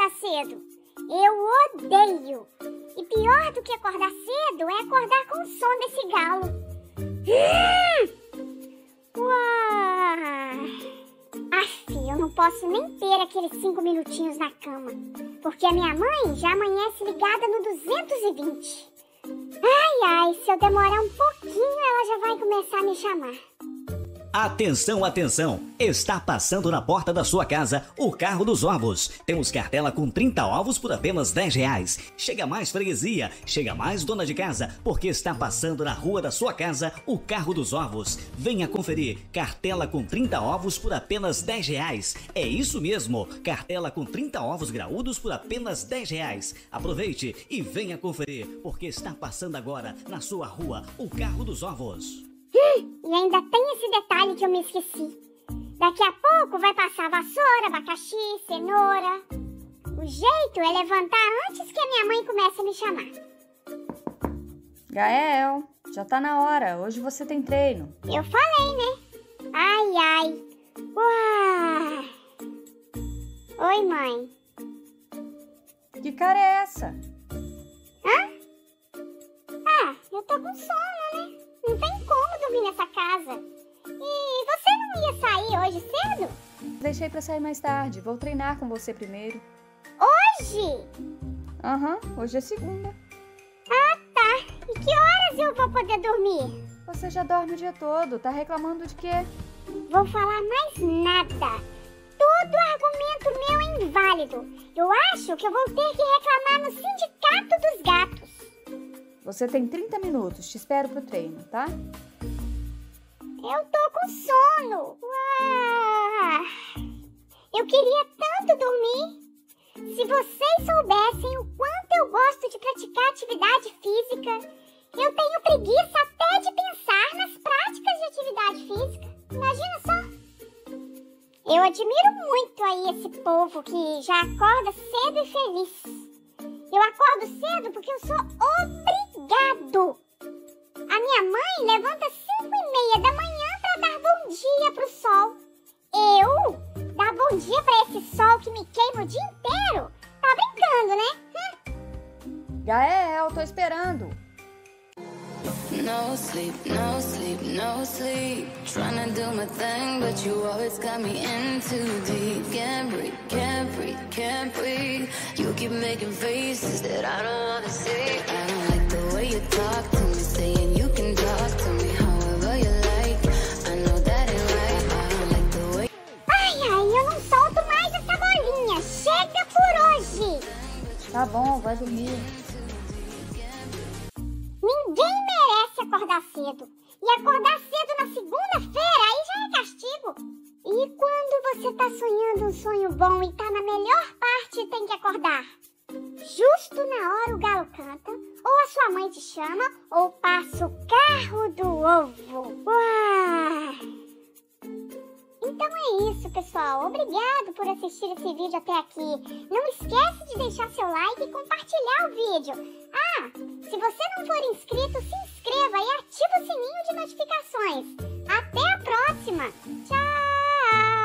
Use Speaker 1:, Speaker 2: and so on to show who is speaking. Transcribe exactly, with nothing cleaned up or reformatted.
Speaker 1: acordar cedo. Eu odeio. E pior do que acordar cedo é acordar com o som desse galo. Uau! Aff, eu não posso nem ter aqueles cinco minutinhos na cama, porque a minha mãe já amanhece ligada no duzentos e vinte. Ai, ai, se eu demorar um pouquinho, ela já vai começar a me chamar.
Speaker 2: Atenção, atenção! Está passando na porta da sua casa o carro dos ovos. Temos cartela com trinta ovos por apenas dez reais. Chega mais freguesia, chega mais dona de casa, porque está passando na rua da sua casa o carro dos ovos. Venha conferir, cartela com trinta ovos por apenas dez reais. É isso mesmo, cartela com trinta ovos graúdos por apenas dez reais. Aproveite e venha conferir, porque está passando agora na sua rua o carro dos ovos.
Speaker 1: Hum, e ainda tem esse detalhe que eu me esqueci. Daqui a pouco vai passar vassoura, abacaxi, cenoura. O jeito é levantar antes que a minha mãe comece a me chamar.
Speaker 3: Gael, já tá na hora. Hoje você tem treino.
Speaker 1: Eu falei, né? Ai, ai. Uau. Oi, mãe.
Speaker 3: Que cara é essa?
Speaker 1: Hã? Ah, eu tô com sono, né? Não tem como dormir nessa casa. E você não ia sair hoje cedo?
Speaker 3: Deixei pra sair mais tarde. Vou treinar com você primeiro.
Speaker 1: Hoje?
Speaker 3: Aham, uhum, hoje é segunda.
Speaker 1: Ah, tá. E que horas eu vou poder dormir?
Speaker 3: Você já dorme o dia todo. Tá reclamando de quê?
Speaker 1: Vou falar mais nada. Todo argumento meu é inválido. Eu acho que eu vou ter que reclamar no Sindicato dos Gatos.
Speaker 3: Você tem trinta minutos, te espero pro treino, tá?
Speaker 1: Eu tô com sono. Uau. Eu queria tanto dormir. Se vocês soubessem o quanto eu gosto de praticar atividade física, eu tenho preguiça até de pensar nas práticas de atividade física. Imagina só. Eu admiro muito aí esse povo que já acorda cedo e feliz. Eu acordo cedo porque eu sou obrigado. A minha mãe levanta cinco e meia da manhã para dar bom dia pro sol. Eu dar bom dia para esse sol que me queima o dia inteiro? Tá brincando, né? Hum.
Speaker 3: Gael, tô esperando.
Speaker 4: No sleep, no sleep, no sleep. Trying to do my thing, but you always got me in too deep. Can't breathe, can't breathe, can't breathe. You keep making faces that I don't wanna see. I don't like the way you talk to me, saying you can talk to me however you like. I know that ain't right. I don't like the way.
Speaker 1: Ai, ai, eu não solto mais essa bolinha. Chega por hoje.
Speaker 3: Tá bom, vai dormir.
Speaker 1: Ninguém merece acordar cedo. E acordar cedo na segunda-feira, aí já é castigo. E quando você tá sonhando um sonho bom e tá na melhor parte, tem que acordar? Justo na hora o galo canta, ou a sua mãe te chama, ou passa o carro do ovo. Uau! Então é isso, pessoal. Obrigado por assistir esse vídeo até aqui. Não esquece de deixar seu like e compartilhar o vídeo. Ah, se você não for inscrito, se inscreva e ativa o sininho de notificações. Até a próxima. Tchau!